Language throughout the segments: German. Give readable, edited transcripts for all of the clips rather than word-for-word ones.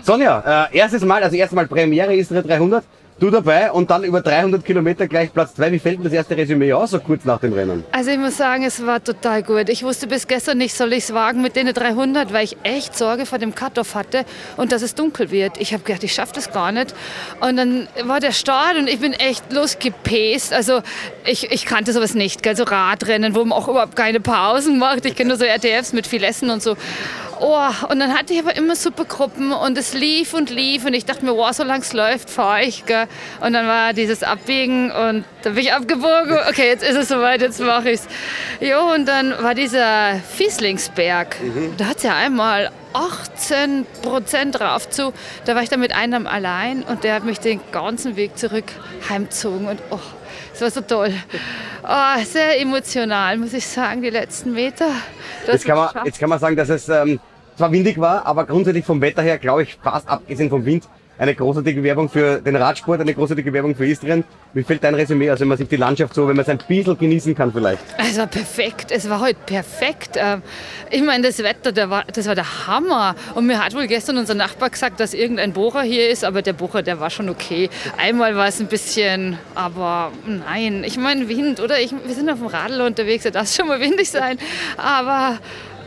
Sonja, erstes Mal Premiere Istria 300, du dabei und dann über 300 Kilometer gleich Platz 2. Wie fällt denn das erste Resümee aus, so kurz nach dem Rennen? Also ich muss sagen, es war total gut. Ich wusste bis gestern nicht, soll ich es wagen mit den 300, weil ich echt Sorge vor dem Cut-Off hatte und dass es dunkel wird. Ich habe gedacht, ich schaffe das gar nicht. Und dann war der Start und ich bin echt losgepäst. Also ich kannte sowas nicht, gell? So Radrennen, wo man auch überhaupt keine Pausen macht. Ich kenne nur so RTFs mit viel Essen und so. Oh, und dann hatte ich aber immer super Gruppen und es lief und ich dachte mir, wow, solange es läuft, fahre ich. Gell? Und dann war dieses Abbiegen und dann bin ich abgebogen. Okay, jetzt ist es soweit, jetzt mache ich es. Jo, und dann war dieser Fieslingsberg. Da hat es ja einmal 18% drauf zu. Da war ich dann mit einem allein und der hat mich den ganzen Weg zurück heimgezogen. Und oh, es war so toll. Oh, sehr emotional, muss ich sagen, die letzten Meter. Jetzt kann man sagen, dass es zwar windig war, aber grundsätzlich vom Wetter her, glaube ich, fast abgesehen vom Wind, eine großartige Werbung für den Radsport, eine großartige Werbung für Istrien. Wie fällt dein Resümee aus, wenn man sich die Landschaft so, wenn man es ein bisschen genießen kann vielleicht? Es war perfekt, es war heute perfekt. Ich meine, das Wetter, das war der Hammer. Und mir hat wohl gestern unser Nachbar gesagt, dass irgendein Bohrer hier ist, aber der Bohrer, der war schon okay. Einmal war es ein bisschen, aber nein, ich meine Wind, oder? Wir sind auf dem Radl unterwegs, da darf es schon mal windig sein. Aber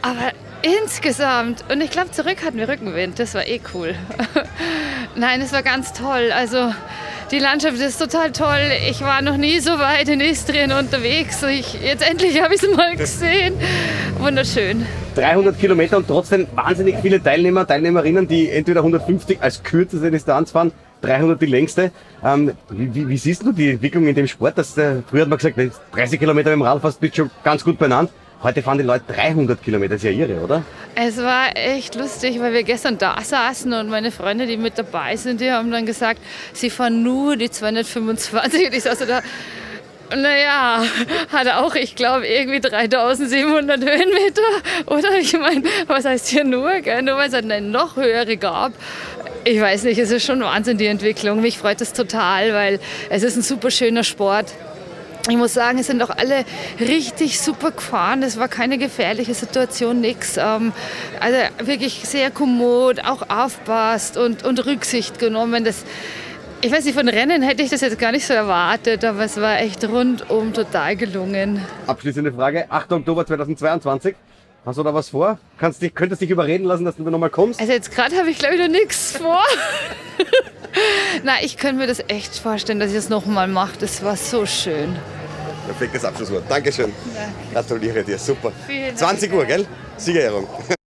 insgesamt, und ich glaube, zurück hatten wir Rückenwind, das war eh cool. Nein, es war ganz toll. Also die Landschaft ist total toll. Ich war noch nie so weit in Istrien unterwegs. Jetzt endlich habe ich es mal gesehen. Wunderschön. 300 Kilometer und trotzdem wahnsinnig viele Teilnehmer, Teilnehmerinnen, die entweder 150 als kürzeste Distanz fahren, 300 die längste. Wie siehst du die Entwicklung in dem Sport? Früher hat man gesagt, 30 Kilometer mit dem Rad fast bist schon ganz gut beieinander. Heute fahren die Leute 300 Kilometer, das ist ja irre, oder? Es war echt lustig, weil wir gestern da saßen und meine Freunde, die mit dabei sind, die haben dann gesagt, sie fahren nur die 225 und ich saß so da. Naja, hat er auch, ich glaube, irgendwie 3700 Höhenmeter, oder? Ich meine, was heißt hier nur, gell? Nur weil es eine noch höhere gab. Ich weiß nicht, es ist schon Wahnsinn, die Entwicklung. Mich freut es total, weil es ist ein super schöner Sport. Ich muss sagen, es sind auch alle richtig super gefahren. Es war keine gefährliche Situation, nichts. Also wirklich sehr kommod, auch aufpasst und Rücksicht genommen. Ich weiß nicht, von Rennen hätte ich das jetzt gar nicht so erwartet, aber es war echt rundum total gelungen. Abschließende Frage, 8. Oktober 2022. Hast du da was vor? Könntest dich überreden lassen, dass du da nochmal kommst? Also jetzt gerade habe ich, glaube ich, noch nichts vor. Na, ich könnte mir das echt vorstellen, dass ich das nochmal mache. Das war so schön. Perfektes Abschlusswort. Dankeschön. Danke. Gratuliere dir, super. Vielen Dank. 20 Uhr, gell? Siegerehrung.